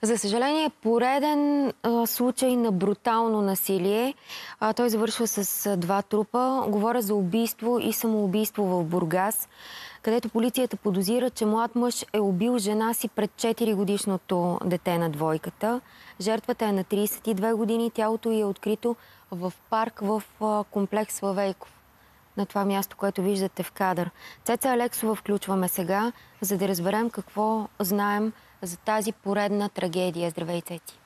За съжаление, пореден случай на брутално насилие. Той завършва с два трупа. Говоря за убийство и самоубийство в Бургас, където полицията подозира, че млад мъж е убил жена си пред 4-годишното дете на двойката. Жертвата е на 32 години. Тялото ѝ е открито в парк в комплекс Славейков. На това място, което виждате в кадър. Цеца Алексова включваме сега, за да разберем какво знаем за тази поредна трагедия. Здравей, Цеци!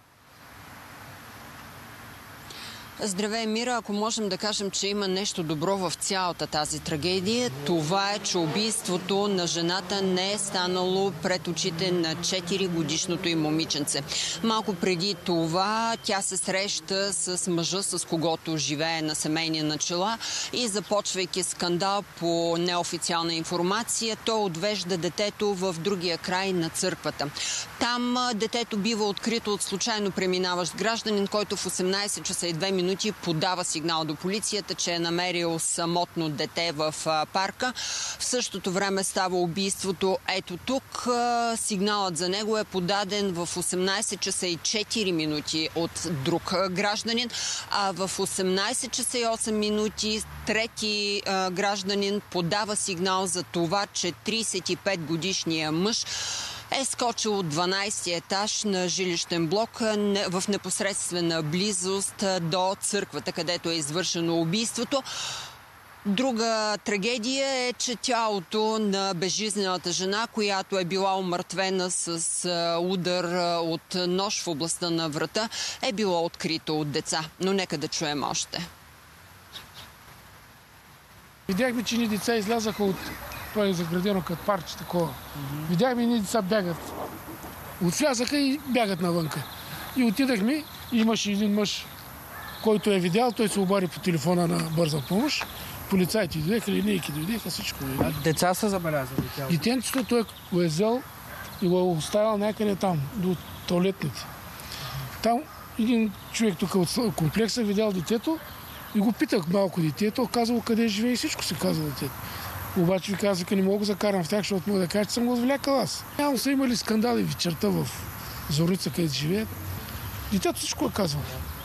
Здравей, Мира! Ако можем да кажем, че има нещо добро в цялата тази трагедия, това е, че убийството на жената не е станало пред очите на 4-годишното им момиченце. Малко преди това тя се среща с мъжа, с когото живее на семейни начала, и започвайки скандал по неофициална информация, той отвежда детето в другия край на църквата. Там детето бива открито от случайно преминаващ гражданин, който в 18 часа и 2 минути подава сигнал до полицията, че е намерил самотно дете в парка. В същото време става убийството ето тук. Сигналът за него е подаден в 18 часа и 4 минути от друг гражданин, а в 18 часа и 8 минути трети гражданин подава сигнал за това, че 35-годишният мъж е скочил от 12-ти етаж на жилищен блок в непосредствена близост до църквата, където е извършено убийството. Друга трагедия е, че тялото на безжизнената жена, която е била умъртвена с удар от нож в областта на врата, е било открито от деца. Но нека да чуем още. Видяхме, че ни деца излязаха от... Това е заградено като парче такова. Видяхме, ни деца бягат. Отвлязаха и бягат навънка. И отидахме, и имаше един мъж, който е видял, той се обади по телефона на бърза помощ. Полицайите дойдеха, линейки дойдеха, всичко. Деца са забелязали тялото? Детенцето той го е взел и го е оставил някъде там, до туалетните. Там един човек тук от комплекса видял детето и го питах малко детето, казал къде живее и всичко се казва детето. Обаче ви казах, не мога да закарам в тях, защото мога да кажа, че съм го отвлякал аз. Няма са имали скандали вечерта в Зорица, където живеят. Детето всичко е казвало.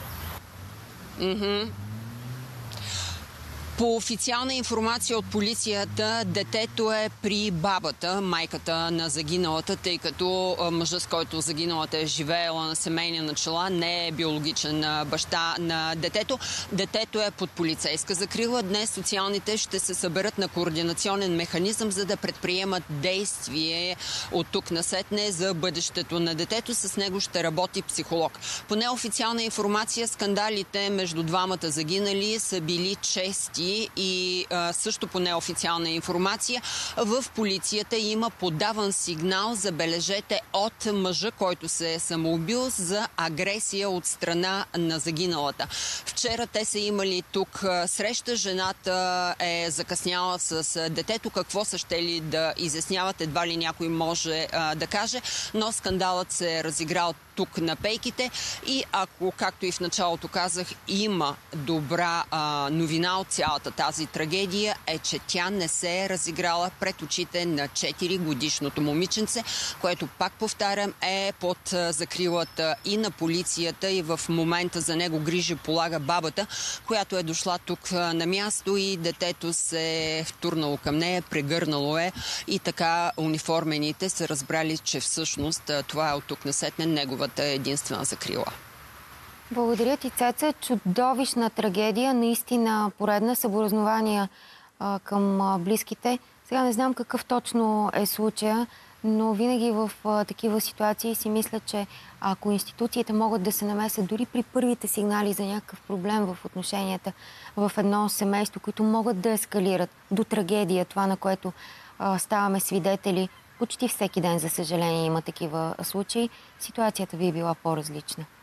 По официална информация от полицията, детето е при бабата, майката на загиналата, тъй като мъжът, с който загиналата е живеела на семейни начала, не е биологичен баща на детето. Детето е под полицейска закрила. Днес социалните ще се съберат на координационен механизъм, за да предприемат действие от тук насетне за бъдещето на детето. С него ще работи психолог. По неофициална информация, скандалите между двамата загинали са били чести. И също по неофициална информация в полицията има подаван сигнал, забележете, от мъжа, който се е самоубил, за агресия от страна на загиналата. Вчера те са имали тук среща, жената е закъсняла с детето. Какво са щели да изясняват, едва ли някой може да каже, но скандалът се е разиграл тук на пейките и ако, както и в началото казах, има добра новина от цялата тази трагедия, е, че тя не се е разиграла пред очите на 4-годишното момиченце, което, пак повтарям, е под закрилата и на полицията, и в момента за него грижи полага бабата, която е дошла тук на място и детето се е втурнало към нея, прегърнало е и така униформените са разбрали, че всъщност това е от тук насетне неговата единствена закрила. Благодаря ти, Цеца. Чудовищна трагедия, наистина поредна, съболезнования към близките. Сега не знам какъв точно е случая, но винаги в такива ситуации си мисля, че ако институциите могат да се намесят дори при първите сигнали за някакъв проблем в отношенията в едно семейство, които могат да ескалират до трагедия, това на което ставаме свидетели, почти всеки ден, за съжаление, има такива случаи, ситуацията би била по-различна.